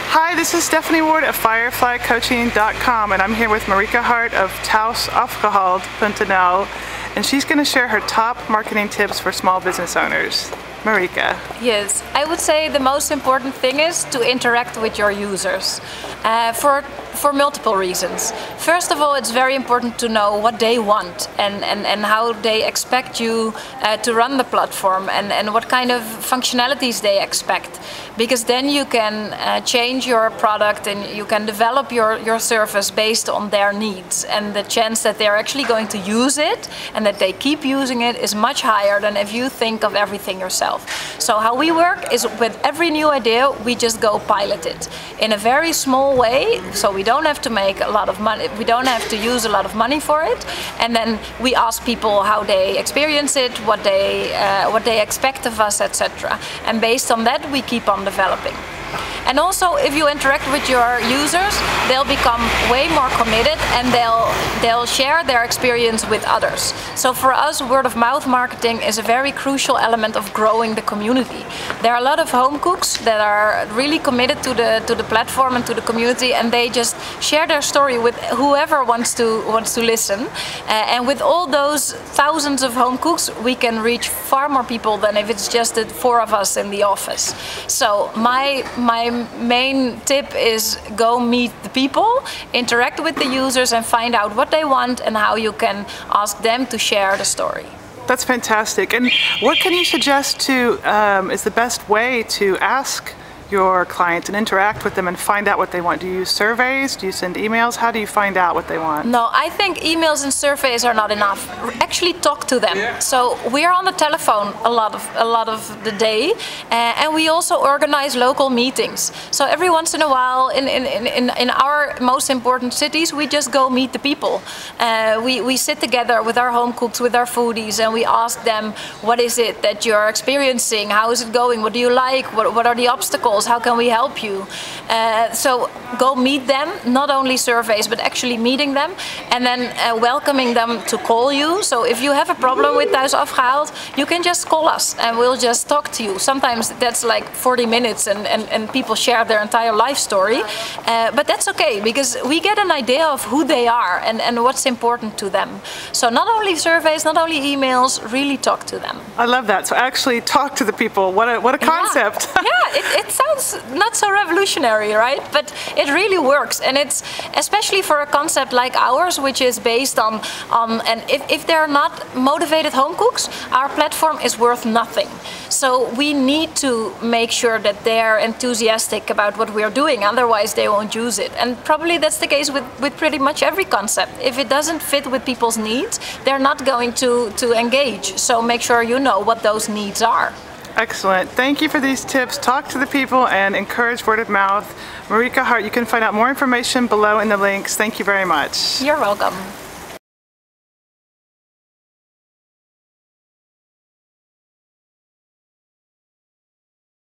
Hi, this is Stephanie Ward of FireflyCoaching.com, and I'm here with Marika Hart of Tausafgehaald.nl, and she's going to share her top marketing tips for small business owners. Marika. Yes, I would say the most important thing is to interact with your users for multiple reasons. First of all, it's very important to know what they want and how they expect you to run the platform and what kind of functionalities they expect. Because then you can change your product and you can develop your service based on their needs, and the chance that they're actually going to use it and that they keep using it is much higher than if you think of everything yourself. So how we work is with every new idea we just go pilot it in a very small way, so we don't have to make a lot of money, we don't have to use a lot of money for it, and then we ask people how they experience it, what they expect of us, etc. And based on that we keep on developing. And also, if you interact with your users, they'll become way more committed and they'll share their experience with others. So for us, word of mouth marketing is a very crucial element of growing the community. There are a lot of home cooks that are really committed to the platform and to the community, and they just share their story with whoever wants to listen. And with all those thousands of home cooks, we can reach far more people than if it's just the 4 of us in the office. So my main tip is go meet the people, interact with the users and find out what they want and how you can ask them to share the story. That's fantastic. And what can you suggest is the best way to ask your clients and interact with them and find out what they want? Do you use surveys? Do you send emails? How do you find out what they want? No, I think emails and surveys are not enough. Actually talk to them. Yeah. So we're on the telephone a lot of the day, and we also organize local meetings. So every once in a while in our most important cities we just go meet the people. We sit together with our home cooks, with our foodies, and we ask them, what is it that you're experiencing? How is it going? What do you like? What are the obstacles? How can we help you? So go meet them, not only surveys, but actually meeting them, and then welcoming them to call you. So if you have a problem with Tausafgehaald, you can just call us and we'll just talk to you. Sometimes that's like 40 minutes and people share their entire life story. But that's okay, because we get an idea of who they are and what's important to them. So not only surveys, not only emails, really talk to them. I love that. So actually talk to the people. What a concept. Yeah, it sounds not so revolutionary, right? But it really works, and it's especially for a concept like ours, which is based on and if they're not motivated home cooks, our platform is worth nothing. So we need to make sure that they're enthusiastic about what we're doing, otherwise they won't use it. And probably that's the case with pretty much every concept. If it doesn't fit with people's needs, they're not going to engage. So make sure you know what those needs are. Excellent. Thank you for these tips. Talk to the people and encourage word of mouth. Marika Hart, you can find out more information below in the links. Thank you very much. You're welcome.